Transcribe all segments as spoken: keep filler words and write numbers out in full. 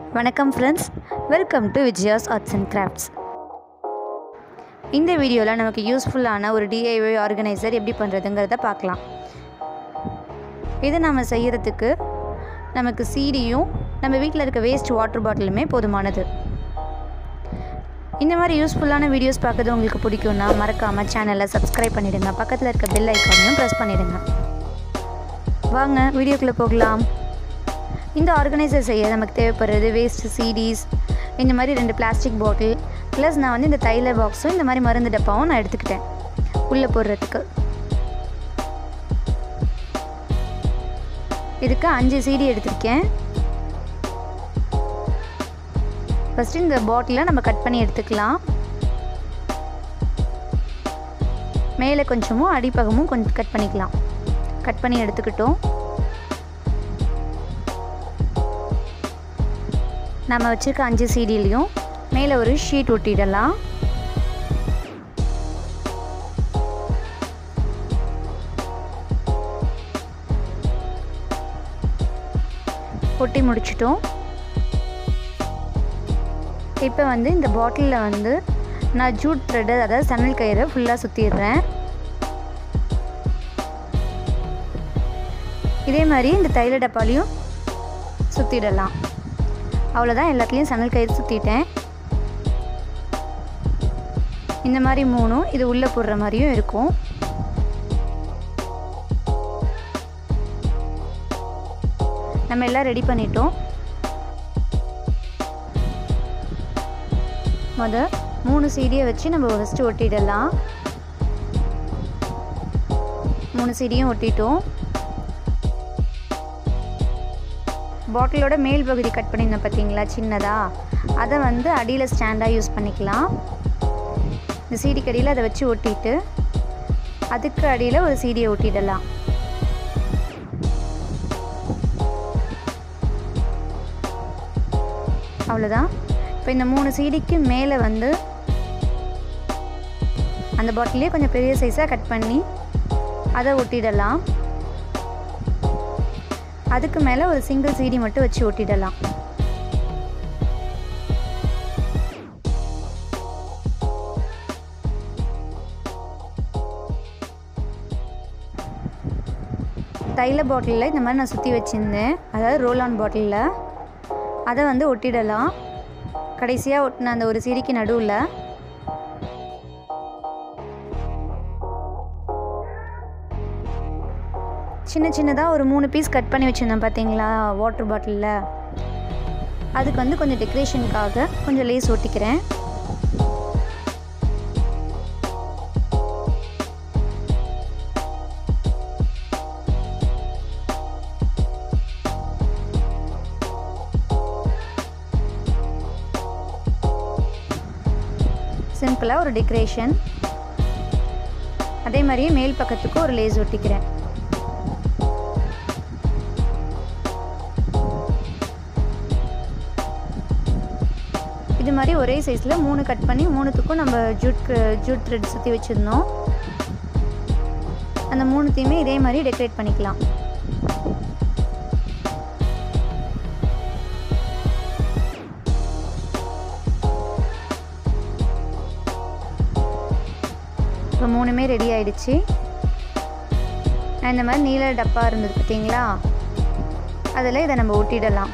வணக்கம் friends, welcome to Vijaya's arts and crafts. இந்த வீடியோவில் நமக்கு யூஸ்ஃபுல்லான ஒரு டிஐஒய் ஆர்கனைசர் எப்படி பண்ணுறதுங்கிறத பார்க்கலாம். இதை நம்ம செய்கிறதுக்கு நமக்கு சீடியும் நம்ம வீட்டில் இருக்க வேஸ்ட் வாட்டர் பாட்டிலுமே போதுமானது. இந்த மாதிரி யூஸ்ஃபுல்லான வீடியோஸ் பார்க்குறது உங்களுக்கு பிடிக்கும்னா மறக்காமல் சேனலை சப்ஸ்கிரைப் பண்ணிவிடுங்க. பக்கத்தில் இருக்க பெல் ஐக்கானையும் ப்ரெஸ் பண்ணிவிடுங்க. வாங்க வீடியோக்குள்ளே போகலாம். இந்த ஆர்கனைசர் செய்ய நமக்கு தேவைப்படுறது வேஸ்ட் சீடிஸ், இந்த மாதிரி ரெண்டு பிளாஸ்டிக் பாட்டில், ப்ளஸ் நான் வந்து இந்த தைல பாக்ஸும் இந்த மாதிரி மருந்து டப்பாவும் நான் எடுத்துக்கிட்டேன் உள்ளே போடுறதுக்கு. இதுக்கு அஞ்சு சீடி எடுத்திருக்கேன். ஃபஸ்ட்டு இந்த பாட்டிலை நம்ம கட் பண்ணி எடுத்துக்கலாம். மேலே கொஞ்சமும் அடிப்பகமும் கொஞ்சம் கட் பண்ணிக்கலாம். கட் பண்ணி எடுத்துக்கிட்டோம். நம்ம வச்சுருக்க அஞ்சு சீடிலையும் மேலே ஒரு ஷீட் ஒட்டிடலாம். ஒட்டி முடிச்சிட்டோம். இப்போ வந்து இந்த பாட்டிலில் வந்து நான் ஜூட் த்ரெட்டு, அதாவது சணல் கயிறை ஃபுல்லாக சுற்றிடுறேன். இதே மாதிரி இந்த தைல டப்பாலையும் சுற்றிடலாம். அவ்வளோதான், எல்லாத்துலேயும் சணல் கயிறு சுற்றிட்டேன். இந்த மாதிரி மூணும் இது உள்ளே போடுற மாதிரியும் இருக்கும். நம்ம எல்லாம் ரெடி பண்ணிட்டோம். முத மூணு சீடியை வச்சு நம்ம ஃபஸ்ட்டு ஒட்டிடலாம். மூணு சீடியும் ஒட்டிட்டோம். பாட்டிலோட மேல் பகுதி கட் பண்ணியிருந்தோம் பார்த்தீங்களா, சின்னதாக, அதை வந்து அடியில் ஸ்டாண்டாக யூஸ் பண்ணிக்கலாம். இந்த சீடிக்கு அடியில் அதை வச்சு ஒட்டிட்டு அதுக்கு அடியில் ஒரு சீடியை ஒட்டிடலாம். அவ்வளோதான். இப்போ இந்த மூணு சீடிக்கு மேலே வந்து அந்த பாட்டிலே கொஞ்சம் பெரிய சைஸாக கட் பண்ணி அதை ஒட்டிடலாம். அதுக்கு மேலே ஒரு சிங்கிள் சீடி மட்டும் வச்சு ஒட்டிடலாம். தைல பாட்டிலில் இந்த மாதிரி நான் சுற்றி வச்சுருந்தேன், அதாவது ரோலான் பாட்டிலில், அதை வந்து ஒட்டிடலாம். கடைசியாக ஒட்டின அந்த ஒரு சீடிக்கு நடுவில் சின்ன சின்னதாக ஒரு மூணு பீஸ் கட் பண்ணி வச்சுருந்தேன் பார்த்தீங்களா வாட்டர் பாட்டிலில், அதுக்கு வந்து கொஞ்சம் டெக்கரேஷனுக்காக கொஞ்சம் லேஸ் ஒட்டிக்கிறேன். சிம்பிளாக ஒரு டெக்கரேஷன். அதே மாதிரியே மேல் பக்கத்துக்கு ஒரு லேஸ் ஒட்டிக்கிறேன். இது மாதிரி ஒரே சைஸில் மூணு கட் பண்ணி மூணுத்துக்கும் நம்ம ஜூட் ஜூட் த்ரெட் சுற்றி வச்சுருந்தோம். அந்த மூணுத்தையுமே இதே மாதிரி டெக்கரேட் பண்ணிக்கலாம். இப்போ மூணுமே ரெடி ஆயிடுச்சு. இந்த மாதிரி நீல டப்பா இருந்தது பார்த்தீங்களா, அதில் இதை நம்ம ஒட்டிடலாம்.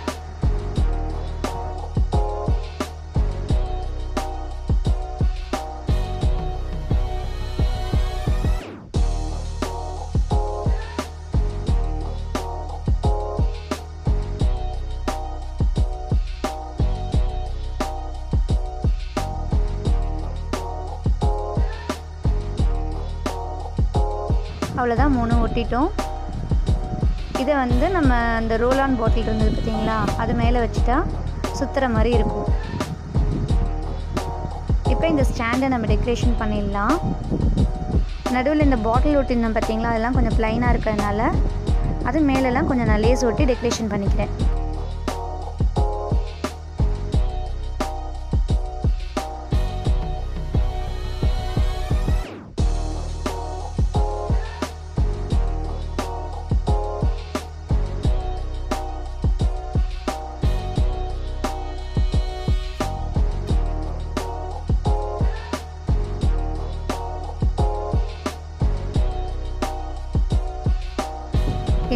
அவ்வளோதான், மூணு ஒட்டிட்டோம். இதை வந்து நம்ம அந்த ரோலான் பாட்டில் இருந்தது பார்த்தீங்களா, அது மேலே வச்சுட்டா சுற்றுற மாதிரி இருக்கும். இப்போ இந்த ஸ்டாண்டை நம்ம டெக்கரேஷன் பண்ணிடலாம். நடுவில் இந்த பாட்டில் ஒட்டிருந்தோம் பார்த்தீங்களா, அதெல்லாம் கொஞ்சம் ப்ளைனாக இருக்கிறதுனால அது மேலெல்லாம் கொஞ்சம் நான் லேஸ் ஒட்டி டெக்கரேஷன் பண்ணிக்கிறேன்.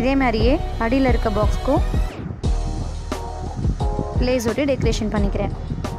இதே மாதிரியே அடியில் இருக்க பாக்ஸ்க்கும் லேஸ் ஒட்டி டெக்கரேஷன் பண்ணிக்கிறேன்.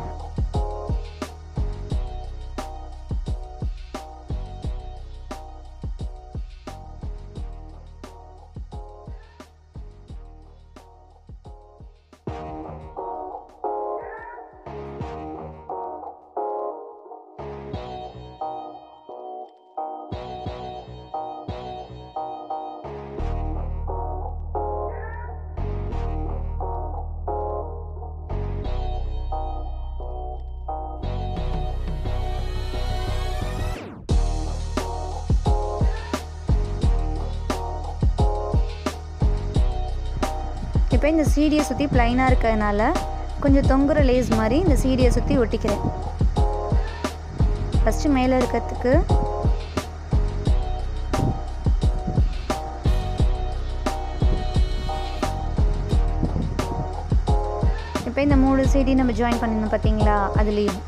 இப்போ இந்த சீடியை சுற்றி ப்ளைனாக இருக்கிறதுனால கொஞ்சம் தொங்குற லேஸ் மாதிரி இந்த சீடியை சுற்றி ஒட்டிக்கிறேன். ஃபஸ்ட்டு மேலே இருக்கிறதுக்கு இப்போ இந்த மூணு சீடி நம்ம ஜாயின் பண்ணியிருந்தோம் பார்த்தீங்களா, அதுலேயும்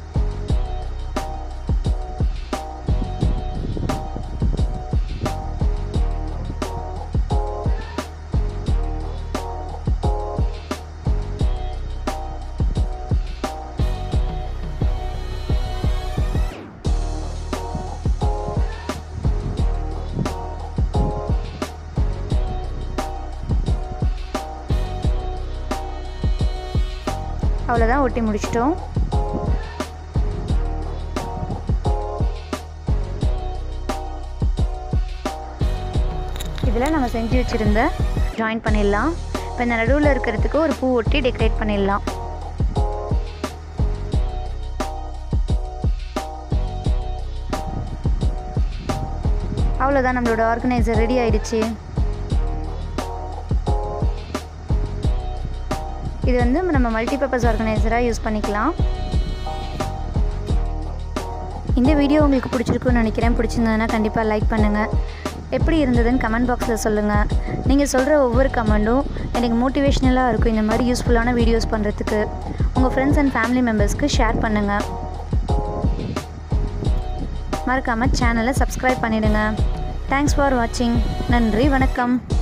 அவ்வளோதான், ஒட்டி முடிச்சிட்டோம். இதில் நம்ம செஞ்சு வச்சுருந்த ஜாயின் பண்ணிடலாம். இப்போ இந்த நடுவில் இருக்கிறதுக்கு ஒரு பூ ஒட்டி டெக்கரேட் பண்ணிடலாம். அவ்வளோதான், நம்மளோட ஆர்கனைசர் ரெடி ஆயிடுச்சு. இது வந்து நம்ம மல்டிபர்பஸ் ஆர்கனைசராக யூஸ் பண்ணிக்கலாம். இந்த வீடியோ உங்களுக்கு பிடிச்சிருக்குன்னு நினைக்கிறேன். பிடிச்சிருந்ததுன்னா கண்டிப்பாக லைக் பண்ணுங்கள். எப்படி இருந்ததுன்னு கமெண்ட் பாக்ஸில் சொல்லுங்கள். நீங்கள் சொல்கிற ஒவ்வொரு கமெண்ட்டும் எனக்கு மோட்டிவேஷ்னலாக இருக்கும் இந்த மாதிரி யூஸ்ஃபுல்லான வீடியோஸ் பண்ணுறதுக்கு. உங்கள் ஃப்ரெண்ட்ஸ் அண்ட் ஃபேமிலி மெம்பர்ஸ்க்கு ஷேர் பண்ணுங்கள். மறக்காமல் சேனலை சப்ஸ்கிரைப் பண்ணிவிடுங்க. தேங்க்ஸ் ஃபார் வாட்சிங். நன்றி, வணக்கம்.